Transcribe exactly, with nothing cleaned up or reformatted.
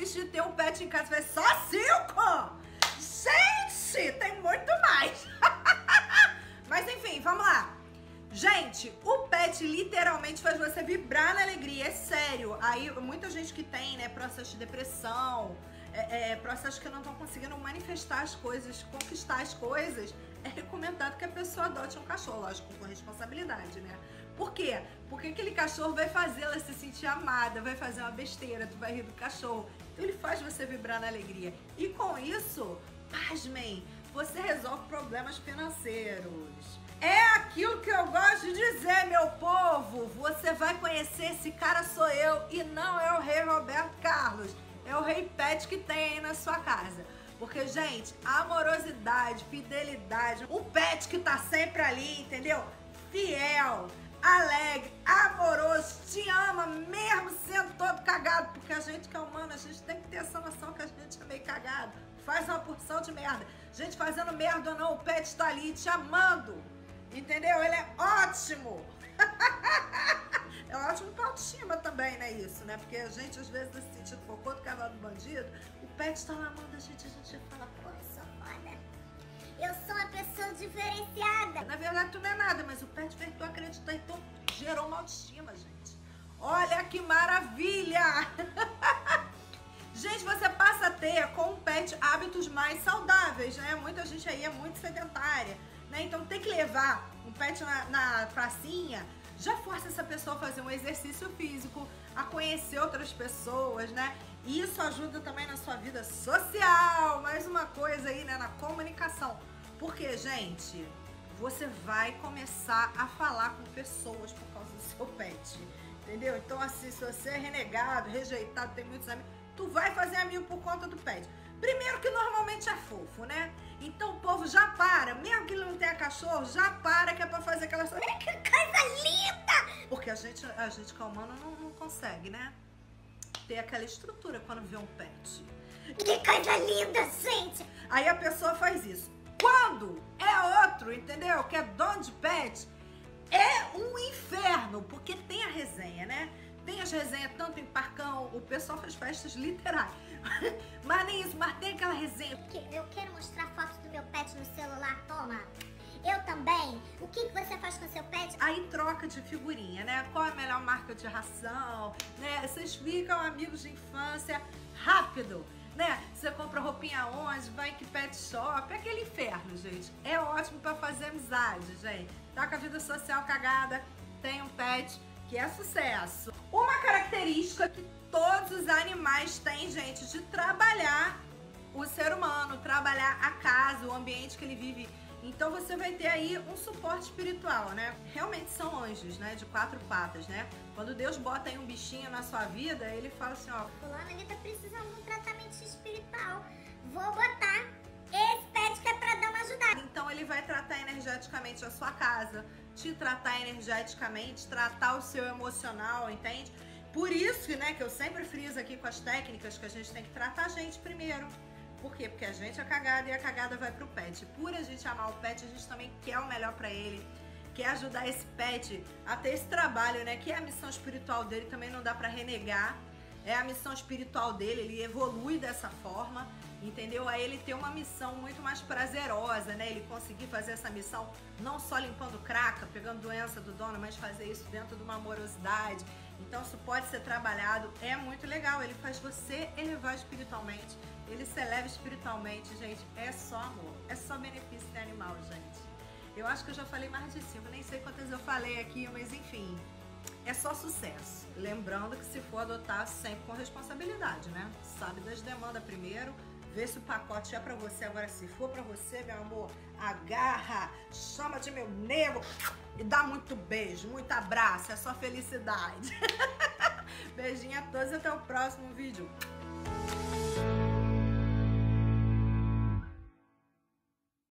feliz de ter um pet em casa. Vai só cinco! Gente, tem muito mais. Mas enfim, vamos lá. Gente, o pet literalmente faz você vibrar na alegria, é sério. Aí, muita gente que tem, né, processo de depressão, é, é, processo que não estão conseguindo manifestar as coisas, conquistar as coisas, é recomendado que a pessoa adote um cachorro, lógico, com responsabilidade, né? Por quê? Porque aquele cachorro vai fazer ela se sentir amada, vai fazer uma besteira, tu vai rir do cachorro. Então ele faz você vibrar na alegria. E com isso, pasmem, você resolve problemas financeiros. É aquilo que eu gosto de dizer, meu povo. Você vai conhecer esse cara sou eu e não é o rei Roberto Carlos. É o rei pet que tem aí na sua casa. Porque, gente, amorosidade, fidelidade, um pet que tá sempre ali, entendeu? Fiel, alegre, amoroso, te ama mesmo sendo todo cagado. Porque a gente que é humano, a gente tem que ter essa noção que a gente é meio cagado. Faz uma porção de merda. Gente, fazendo merda ou não, o pet tá ali te amando. Entendeu? Ele é ótimo. É ótimo pra autoestima também, né? Isso, né? Porque a gente, às vezes, nesse sentido cocô do cavalo do bandido, o pet tá lá amando a gente, a gente fala, pô, eu sou foda. Eu sou uma pessoa diferenciada. Na verdade, tu não é nada, mas o pet fez tu acreditar e tu gerou uma autoestima, gente. Olha que maravilha! Gente, você passa a ter com o pet hábitos mais saudáveis, né? Muita gente aí é muito sedentária, né? Então tem que levar um pet na, na pracinha, já força essa pessoa a fazer um exercício físico, a conhecer outras pessoas, né? E isso ajuda também na sua vida social, mais uma coisa aí, né? Na comunicação. Porque, gente, você vai começar a falar com pessoas por causa do seu pet, entendeu? Então, assim, se você é renegado, rejeitado, tem muitos amigos, tu vai fazer amigo por conta do pet. Primeiro que normalmente é fofo, né? Então o povo já para, mesmo que ele não tenha cachorro, já para que é pra fazer aquela... Que coisa linda! Porque a gente, a gente que é humano não, não consegue, né? Ter aquela estrutura quando vê um pet. Que coisa linda, gente! Aí a pessoa faz isso. Quando é outro, entendeu? Que é dono de pet, é um inferno, porque tem a resenha, né? Tem as resenhas tanto em parcão, o pessoal faz festas literais. Mas nem isso, mas tem aquela resenha. Eu quero mostrar fotos do meu pet no celular, toma. Eu também. O que, que você faz com seu pet? Aí troca de figurinha, né? Qual é a melhor marca de ração, né? Vocês ficam amigos de infância rápido, né? Você compra roupinha onde, vai em que pet shop, é aquele inferno, gente. É ótimo pra fazer amizade, gente. Tá com a vida social cagada, tem um pet que é sucesso. Uma característica que todos os animais têm, gente, de trabalhar o ser humano, trabalhar a casa, o ambiente que ele vive. Então você vai ter aí um suporte espiritual, né? Realmente são anjos, né? De quatro patas, né? Quando Deus bota aí um bichinho na sua vida, ele fala assim, ó... Fulano, ele tá precisando de um tratamento espiritual. Vou botar esse pet que é pra dar uma ajudada. Então ele vai tratar energeticamente a sua casa, te tratar energeticamente, tratar o seu emocional, entende? Por isso, né, que eu sempre friso aqui com as técnicas que a gente tem que tratar a gente primeiro. Por quê? Porque a gente é cagada e a cagada vai pro pet. Por a gente amar o pet, a gente também quer o melhor pra ele, quer ajudar esse pet a ter esse trabalho, né, que é a missão espiritual dele, também não dá pra renegar. É a missão espiritual dele, ele evolui dessa forma, entendeu? Aí ele tem uma missão muito mais prazerosa, né? Ele conseguir fazer essa missão não só limpando craca, pegando doença do dono, mas fazer isso dentro de uma amorosidade. Então isso pode ser trabalhado, é muito legal. Ele faz você elevar espiritualmente, ele se eleva espiritualmente, gente. É só amor, é só benefício ter animal, gente. Eu acho que eu já falei mais de cinco, nem sei quantas eu falei aqui, mas enfim... É só sucesso. Lembrando que se for adotar, sempre com responsabilidade, né? Sabe das demandas primeiro, vê se o pacote é pra você. Agora, se for pra você, meu amor, agarra, chama de meu nego e dá muito beijo, muito abraço. É só felicidade. Beijinho a todos e até o próximo vídeo.